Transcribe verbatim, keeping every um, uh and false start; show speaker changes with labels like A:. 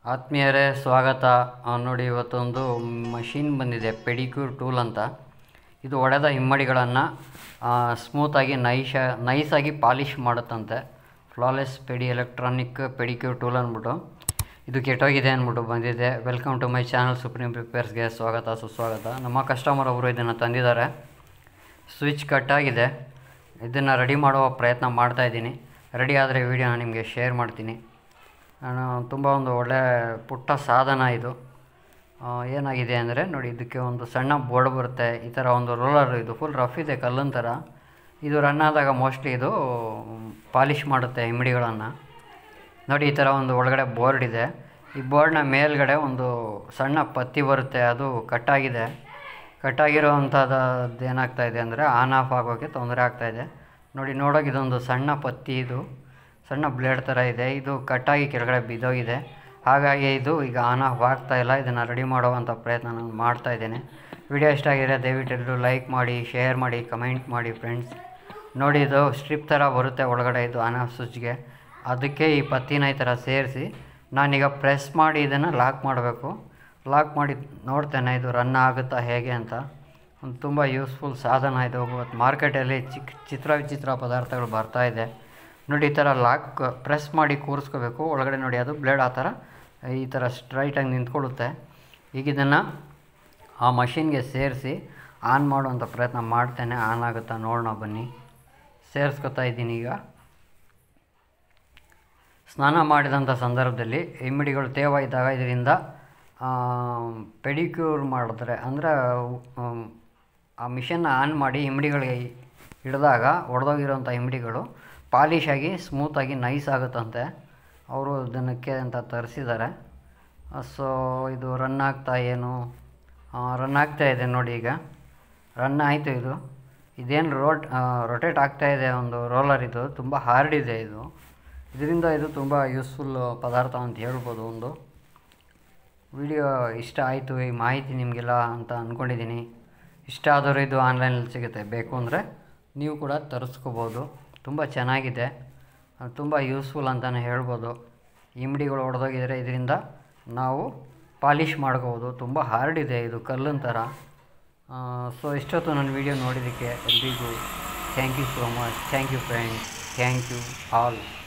A: ಆತ್ಮೀಯರೇ ಸ್ವಾಗತ. ನೋಡಿ, ಇವತ್ತೊಂದು ಮಷಿನ್ ಬಂದಿದೆ, ಪೆಡಿಕ್ಯೂರ್ ಟೂಲ್ ಅಂತ. ಇದು ಒಡೆದ ಹಿಮ್ಮಡಿಗಳನ್ನು ಸ್ಮೂತಾಗಿ ನೈಶ ನೈಸಾಗಿ ಪಾಲಿಷ್ ಮಾಡುತ್ತಂತೆ. Flawless pedi electronic pedicure tool ಅಂದ್ಬಿಟ್ಟು ಇದು ಕೆಟ್ಟೋಗಿದೆ ಅಂದ್ಬಿಟ್ಟು ಬಂದಿದೆ. Welcome to my channel supreme ಪ್ರಿಪೇರ್ಸ್ಗೆ ಸ್ವಾಗತ ಸುಸ್ವಾಗತ. ನಮ್ಮ ಕಸ್ಟಮರ್ ಒಬ್ಬರು ಇದನ್ನು ತಂದಿದ್ದಾರೆ. ಸ್ವಿಚ್ ಕಟ್ಟಾಗಿದೆ. ಇದನ್ನು ರೆಡಿ ಮಾಡುವ ಪ್ರಯತ್ನ ಮಾಡ್ತಾಯಿದ್ದೀನಿ. ರೆಡಿ ಆದರೆ ವಿಡಿಯೋನ ನಿಮಗೆ ಶೇರ್ ಮಾಡ್ತೀನಿ. ನಾನು ತುಂಬ ಒಂದು ಒಳ್ಳೆ ಪುಟ್ಟ ಸಾಧನ ಇದು. ಏನಾಗಿದೆ ಅಂದರೆ ನೋಡಿ, ಇದಕ್ಕೆ ಒಂದು ಸಣ್ಣ ಬೋರ್ಡ್ ಬರುತ್ತೆ. ಈ ಥರ ಒಂದು ರೋಲರ್, ಇದು ಫುಲ್ ರಫ್ ಇದೆ, ಕಲ್ಲಿನ ಥರ. ಇದು ರನ್ ಆದಾಗ ಮೋಸ್ಟ್ಲಿ ಇದು ಪಾಲಿಷ್ ಮಾಡುತ್ತೆ ಹಿಮ್ಮಡಿಗಳನ್ನು. ನೋಡಿ, ಈ ಥರ ಒಂದು ಒಳಗಡೆ ಬೋರ್ಡ್ ಇದೆ. ಈ ಬೋರ್ಡ್ನ ಮೇಲ್ಗಡೆ ಒಂದು ಸಣ್ಣ ಪತ್ತಿ ಬರುತ್ತೆ, ಅದು ಕಟ್ಟಾಗಿದೆ. ಕಟ್ಟಾಗಿರೋ ಅಂಥದ್ದು ಏನಾಗ್ತಾಯಿದೆ ಅಂದರೆ ಆನ್ ಆಫ್ ಆಗೋಕ್ಕೆ ತೊಂದರೆ ಆಗ್ತಾಯಿದೆ. ನೋಡಿ, ನೋಡೋಕೆ ಇದೊಂದು ಸಣ್ಣ ಪತ್ತಿ, ಇದು ಸಣ್ಣ ಬ್ಲೇಡ್ ಥರ ಇದೆ. ಇದು ಕಟ್ಟಾಗಿ ಕೆಳಗಡೆ ಬಿದ್ದೋಗಿದೆ. ಹಾಗಾಗಿ ಇದು ಈಗ ಆನ್ ಆಫ್ ಆಗ್ತಾಯಿಲ್ಲ. ಇದನ್ನು ರೆಡಿ ಮಾಡುವಂಥ ಪ್ರಯತ್ನ ನಾನು ಮಾಡ್ತಾಯಿದ್ದೇನೆ. ವಿಡಿಯೋ ಇಷ್ಟ ಆಗಿದ್ರೆ ದಯವಿಟ್ಟು ಲೈಕ್ ಮಾಡಿ, ಶೇರ್ ಮಾಡಿ, ಕಮೆಂಟ್ ಮಾಡಿ ಫ್ರೆಂಡ್ಸ್. ನೋಡಿ, ಇದು ಸ್ಟ್ರಿಪ್ ಥರ ಬರುತ್ತೆ ಒಳಗಡೆ, ಇದು ಆನ್ ಆಫ್ ಸ್ವಿಚ್ಗೆ. ಅದಕ್ಕೆ ಈ ಪತ್ತಿನ ಈ ಥರ ಸೇರಿಸಿ ನಾನೀಗ ಪ್ರೆಸ್ ಮಾಡಿ ಇದನ್ನು ಲಾಕ್ ಮಾಡಬೇಕು. ಲಾಕ್ ಮಾಡಿ ನೋಡ್ತೇನೆ ಇದು ರನ್ ಆಗುತ್ತಾ ಹೇಗೆ ಅಂತ. ಒಂದು ತುಂಬ ಯೂಸ್ಫುಲ್ ಸಾಧನ ಇದು. ಮಾರ್ಕೆಟಲ್ಲಿ ಚಿಕ್ಕ ಚಿತ್ರ ವಿಚಿತ್ರ ಪದಾರ್ಥಗಳು ಬರ್ತಾಯಿದೆ. ನೋಡಿ, ಈ ಥರ ಲಾಕ್ ಪ್ರೆಸ್ ಮಾಡಿ ಕೂರಿಸ್ಕೋಬೇಕು. ಒಳಗಡೆ ನೋಡಿ, ಅದು ಬ್ಲೇಡ್ ಆ ಥರ ಈ ಥರ ಸ್ಟ್ರೈಟಾಗಿ ನಿಂತ್ಕೊಳ್ಳುತ್ತೆ. ಈಗ ಇದನ್ನು ಆ ಮಷಿನ್ಗೆ ಸೇರಿಸಿ ಆನ್ ಮಾಡುವಂಥ ಪ್ರಯತ್ನ ಮಾಡ್ತೇನೆ. ಆನ್ ಆಗುತ್ತಾ ನೋಡೋಣ ಬನ್ನಿ. ಸೇರಿಸ್ಕೊತಾ ಇದ್ದೀನಿ. ಈಗ ಸ್ನಾನ ಮಾಡಿದಂಥ ಸಂದರ್ಭದಲ್ಲಿ ಹಿಮ್ಮಡಿಗಳು ತೇವ ಇದ್ದಾಗ ಇದರಿಂದ ಪೆಡಿಕ್ಯೂರ್ ಮಾಡಿದ್ರೆ, ಅಂದರೆ ಆ ಮಿಷನ್ನ ಆನ್ ಮಾಡಿ ಹಿಮ್ಮಡಿಗಳಿಗೆ ಹಿಡಿದಾಗ ಒಡೆದೋಗಿರೋಂಥ ಹಿಮ್ಮಡಿಗಳು ಪಾಲಿಶಾಗಿ ಸ್ಮೂತಾಗಿ ನೈಸ್ ಆಗುತ್ತಂತೆ. ಅವರು ದಿನಕ್ಕೆ ಅಂತ ತರಿಸಿದ್ದಾರೆ. ಸೊ ಇದು ರನ್ ಆಗ್ತಾ ಏನು ರನ್ ಆಗ್ತಾ ಇದೆ ನೋಡಿ. ಈಗ ರನ್ ಆಯಿತು. ಇದು ಇದೇನು ರೋಟ್ ರೊಟೇಟ್ ಆಗ್ತಾಯಿದೆ, ಒಂದು ರೋಲರ್. ಇದು ತುಂಬ ಹಾರ್ಡ್ ಇದೆ. ಇದು ಇದರಿಂದ ಇದು ತುಂಬ ಯೂಸ್ಫುಲ್ ಪದಾರ್ಥ ಅಂತ ಹೇಳ್ಬೋದು. ಒಂದು ವಿಡಿಯೋ ಇಷ್ಟ ಆಯಿತು, ಈ ಮಾಹಿತಿ ನಿಮಗೆಲ್ಲ ಅಂತ ಅಂದ್ಕೊಂಡಿದ್ದೀನಿ. ಇಷ್ಟ ಆದರೂ ಇದು ಆನ್ಲೈನಲ್ಲಿ ಸಿಗುತ್ತೆ, ಬೇಕು ಅಂದರೆ ನೀವು ಕೂಡ ತರಿಸ್ಕೋಬೋದು. ತುಂಬ ಚೆನ್ನಾಗಿದೆ, ತುಂಬ ಯೂಸ್ಫುಲ್ ಅಂತಲೇ ಹೇಳ್ಬೋದು. ಹಿಮ್ಮಡಿಗಳು ಹೊಡೆದೋಗಿದ್ರೆ ಇದರಿಂದ ನಾವು ಪಾಲಿಷ್ ಮಾಡ್ಕೋಬೋದು. ತುಂಬ ಹಾರ್ಡ್ ಇದೆ, ಇದು ಕಲ್ಲಿನ ಥರ. ಸೊ ಇಷ್ಟೊತ್ತು ನನ್ನ ವಿಡಿಯೋ ನೋಡಿದ್ದಕ್ಕೆ ಎಲ್ರಿಗೂ thank you so much. Thank you friends. Thank you all.